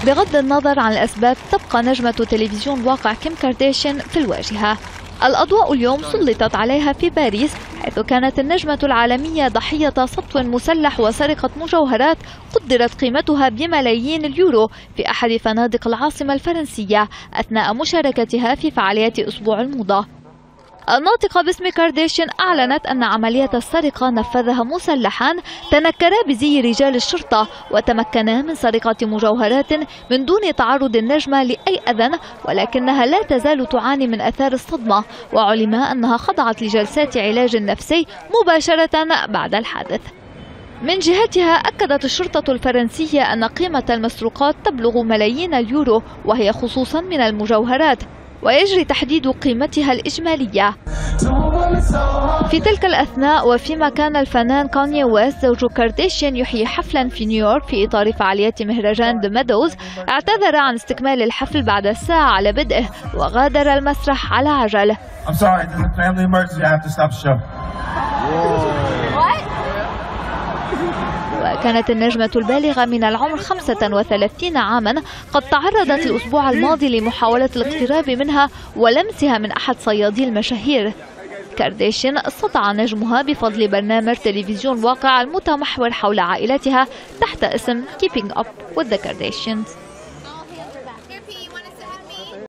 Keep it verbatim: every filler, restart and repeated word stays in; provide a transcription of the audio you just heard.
بغض النظر عن الأسباب تبقى نجمة تلفزيون واقع كيم كارداشيان في الواجهة. الأضواء اليوم سلطت عليها في باريس، حيث كانت النجمة العالمية ضحية سطو مسلح وسرقة مجوهرات قدرت قيمتها بملايين اليورو في أحد فنادق العاصمة الفرنسية أثناء مشاركتها في فعاليات أسبوع الموضة. الناطقة باسم كارداشيان أعلنت أن عملية السرقة نفذها مسلحان تنكرا بزي رجال الشرطة وتمكنا من سرقة مجوهرات من دون تعرض النجمة لأي أذى، ولكنها لا تزال تعاني من آثار الصدمة، وعلم أنها خضعت لجلسات علاج نفسي مباشرة بعد الحادث. من جهتها أكدت الشرطة الفرنسية أن قيمة المسروقات تبلغ ملايين اليورو، وهي خصوصا من المجوهرات، ويجري تحديد قيمتها الإجمالية. في تلك الأثناء وفيما كان الفنان كانيي ويست زوج كارداشيان يحيي حفلا في نيويورك في إطار فعاليات مهرجان ذا ميدوز، اعتذر عن استكمال الحفل بعد الساعة على بدءه وغادر المسرح على عجل. وكانت النجمة البالغة من العمر خمسة وثلاثين عاما قد تعرضت الأسبوع الماضي لمحاولة الاقتراب منها ولمسها من أحد صيادي المشاهير. كارداشيان استطاع نجمها بفضل برنامج تلفزيون واقع المتمحور حول عائلتها تحت اسم Keeping Up with the Kardashians.